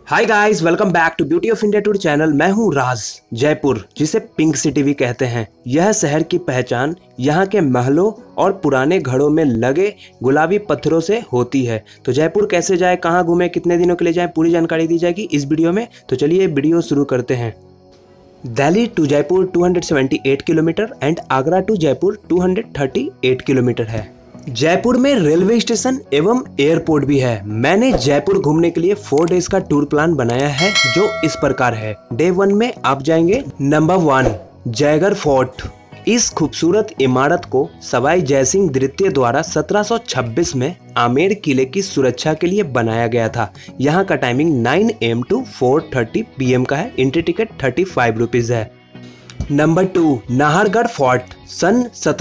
Hi guys, welcome back to beauty of India tour channel. मैं हूं राज। जयपुर, जिसे pink city भी कहते हैं, यह शहर की पहचान यहाँ के महलों और पुराने घरों में लगे गुलाबी पत्थरों से होती है। तो जयपुर कैसे जाए, कहाँ घूमे, कितने दिनों के लिए जाए, पूरी जानकारी दी जाएगी इस वीडियो में। तो चलिए वीडियो शुरू करते हैं। Delhi to Jaipur 278 kilometre and Agra to Jaipur 238 kilometre है। जयपुर में रेलवे स्टेशन एवं एयरपोर्ट भी है। मैंने जयपुर घूमने के लिए 4 डेज का टूर प्लान बनाया है, जो इस प्रकार है। डे 1 में आप जाएंगे नंबर 1 जयगढ़ फोर्ट। इस खूबसूरत इमारत को सवाई जयसिंह द्वितीय द्वारा 1726 में आमेर किले की सुरक्षा के लिए बनाया गया था। यहाँ का टाइमिंग 9 AM to 4:30 PM का है। एंट्री टिकट 35 रुपीज है। Number 2 Nahargarh fort. सन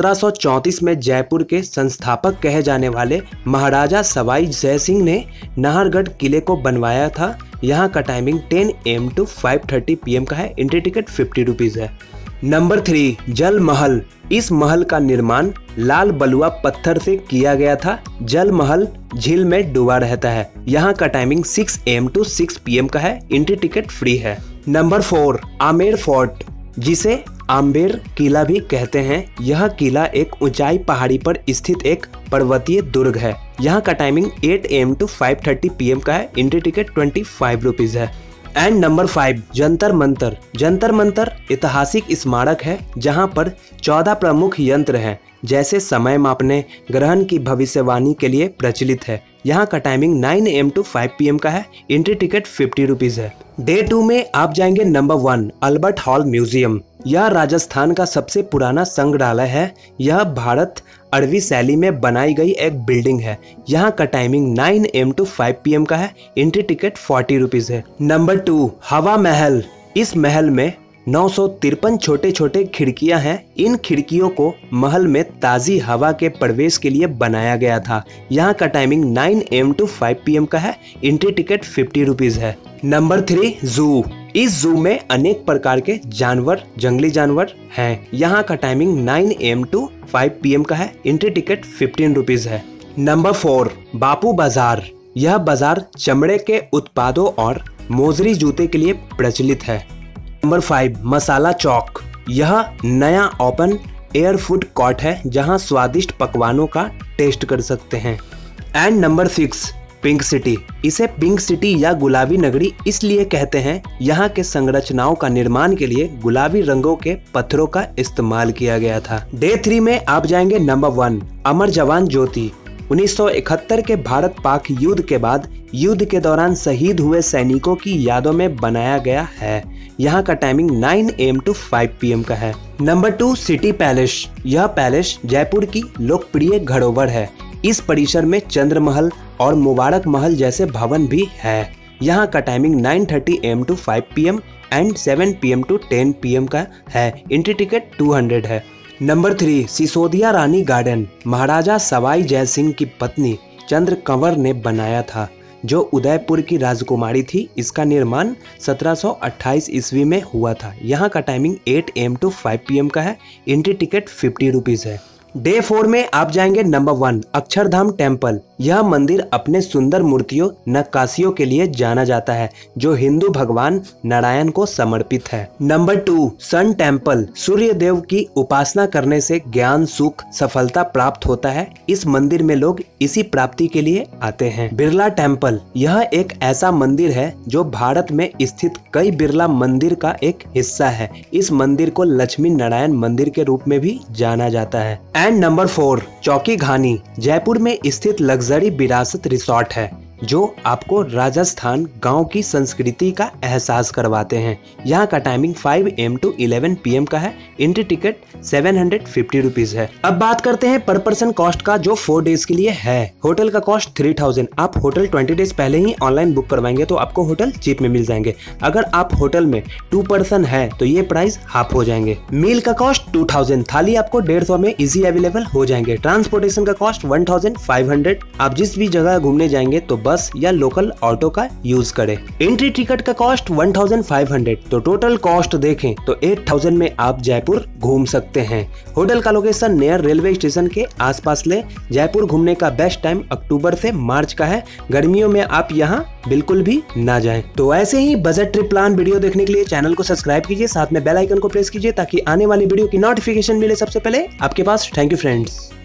1734 में जयपुर के संस्थापक कहे जाने वाले महाराजा सवाई जयसिंह ने नाहरगढ़ किले को बनवाया था। यहाँ का टाइमिंग 10 AM to 5:30 PM का है। एंट्री टिकट 50 रुपीज है। नंबर 3 जल महल। इस महल का निर्माण लाल बलुआ पत्थर से किया गया था। जल महल झील में डूबा रहता है। यहाँ का टाइमिंग 6 AM to 6 PM का है। एंट्री टिकट फ्री है। नंबर 4 आमेर फोर्ट, जिसे आम्बेर किला भी कहते हैं। यह किला एक ऊंचाई पहाड़ी पर स्थित एक पर्वतीय दुर्ग है। यहाँ का टाइमिंग 8 AM to 5:30 PM का है। एंट्री टिकट 25 रुपीज है। And number 5 Jantar Mantar. जंतर मंतर ऐतिहासिक स्मारक है, जहाँ पर 14 प्रमुख यंत्र हैं, जैसे समय मापने, ग्रहण की भविष्यवाणी के लिए प्रचलित है। यहाँ का टाइमिंग 9 AM to 5 PM का है। एंट्री टिकट 50 रुपीज है। डे 2 में आप जाएंगे नंबर 1 अल्बर्ट हॉल म्यूजियम। यह राजस्थान का सबसे पुराना संग्रहालय है। यह भारत अरबी शैली में बनाई गई एक बिल्डिंग है। यहाँ का टाइमिंग 9 AM to 5 PM का है। एंट्री टिकट 40 रुपीज है। नंबर 2 हवा महल। इस महल में 953 छोटे छोटे खिड़कियां हैं। इन खिड़कियों को महल में ताज़ी हवा के प्रवेश के लिए बनाया गया था। यहाँ का टाइमिंग 9 AM to 5 PM का है। एंट्री टिकट 50 रुपीज है। Number 3 zoo. इस जू में अनेक प्रकार के जानवर, जंगली जानवर हैं। यहाँ का टाइमिंग 9 AM to 5 PM का है। एंट्री टिकट 15 रुपीज है। नंबर 4 बापू बाजार। यह बाजार चमड़े के उत्पादों और मोजरी जूते के लिए प्रचलित है। नंबर 5 मसाला चौक। यह नया ओपन एयर फूड कोर्ट है, जहां स्वादिष्ट पकवानों का टेस्ट कर सकते हैं। And number 6 Pink City. इसे पिंक सिटी या गुलाबी नगरी इसलिए कहते हैं, यहाँ के संरचनाओं का निर्माण के लिए गुलाबी रंगों के पत्थरों का इस्तेमाल किया गया था। डे 3 में आप जाएंगे नंबर 1 अमर जवान ज्योति। 1971 के भारत पाक युद्ध के बाद युद्ध के दौरान शहीद हुए सैनिकों की यादों में बनाया गया है। यहाँ का टाइमिंग 9 AM to 5 PM का है। Number 2 City Palace. यह पैलेस जयपुर की लोकप्रिय घरोवर है। इस परिसर में चंद्र महल और मुबारक महल जैसे भवन भी है। यहाँ का timing 9:30 AM to 5 PM and 7 PM to 10 PM का है। एंट्री टिकट 200 है। Number 3 Sisodia Rani garden. महाराजा सवाई जयसिंह की पत्नी चंद्र कंवर ने बनाया था, जो उदयपुर की राजकुमारी थी। इसका निर्माण 1728 ईस्वी में हुआ था। यहाँ का टाइमिंग 8 AM to 5 PM का है। एंट्री टिकट 50 रुपीज है। डे 4 में आप जाएंगे नंबर 1 अक्षरधाम टेम्पल। यह मंदिर अपने सुंदर मूर्तियों, नक्काशियों के लिए जाना जाता है, जो हिंदू भगवान नारायण को समर्पित है। Number 2 sun temple. सूर्य देव की उपासना करने से ज्ञान, सुख, सफलता प्राप्त होता है। इस मंदिर में लोग इसी प्राप्ति के लिए आते हैं। बिरला टेम्पल। यह एक ऐसा मंदिर है जो भारत में स्थित कई बिरला मंदिर का एक हिस्सा है। इस मंदिर को लक्ष्मी नारायण मंदिर के रूप में भी जाना जाता है। एंड नंबर 4 चौकी घानी। जयपुर में स्थित लग्जरी विरासत रिसोर्ट है, जो आपको राजस्थान गांव की संस्कृति का एहसास करवाते हैं। यहाँ का टाइमिंग 5 AM to 11 PM का है। एंट्री टिकट 750 रुपीज है। अब बात करते हैं पर पर्सन कॉस्ट का, जो 4 डेज के लिए है। होटल का कॉस्ट 3000। आप होटल 20 डेज पहले ही ऑनलाइन बुक करवाएंगे तो आपको होटल चीप में मिल जाएंगे। अगर आप होटल में 2 पर्सन है तो ये प्राइस हाफ हो जाएंगे। मील का कॉस्ट 2000। थाली आपको 150 में इजी अवेलेबल हो जाएंगे। ट्रांसपोर्टेशन का कॉस्ट 1500। आप जिस भी जगह घूमने जाएंगे तो बस बस या लोकल ऑटो का यूज करें। एंट्री टिकट का कॉस्ट 1500, तो टोटल कॉस्ट देखें तो 8000 में आप जयपुर घूम सकते हैं। होटल का लोकेशन नियर रेलवे स्टेशन के आसपास ले। जयपुर घूमने का बेस्ट टाइम अक्टूबर से मार्च का है, गर्मियों में आप यहाँ बिल्कुल भी ना जाएं। तो ऐसे ही बजट ट्रिप प्लान वीडियो देखने के लिए चैनल को सब्सक्राइब कीजिए, साथ में बेल आइकन को प्रेस कीजिए ताकि आने वाली वीडियो की नोटिफिकेशन मिले सबसे पहले आपके पास। Thank you friends.